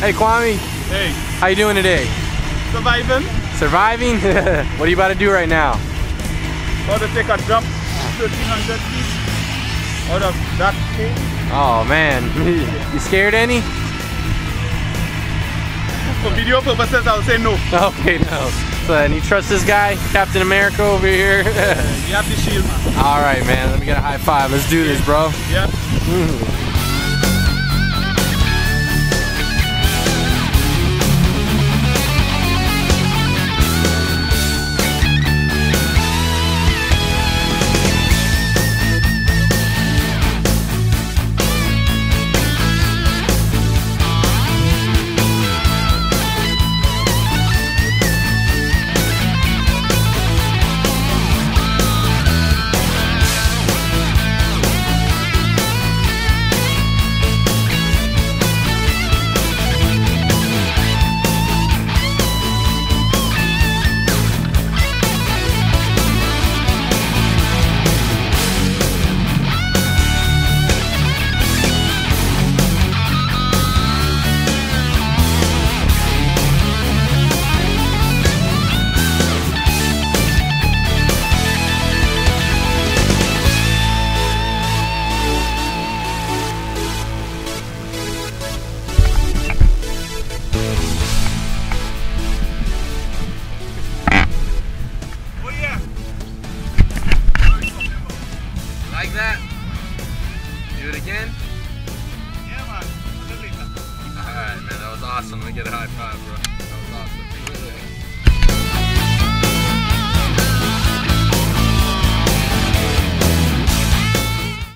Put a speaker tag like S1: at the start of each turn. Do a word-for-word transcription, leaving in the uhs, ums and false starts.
S1: Hey Kwame.
S2: Hey.
S1: How you doing today?
S2: Surviving.
S1: Surviving? What are you about to do right now?
S2: About to take a jump thirteen hundred feet out of that cave.
S1: Oh man. You scared any?
S2: For video purposes, I'll say no.
S1: Okay, no. So, and you trust this guy, Captain America over here?
S2: You have the shield, man.
S1: All right, man. Let me get a high five. Let's do this, bro.
S2: Yeah.
S1: Mm. Like that? Do it again?
S2: Yeah, man.
S1: Alright, man, that was awesome. Let me get a high five, bro.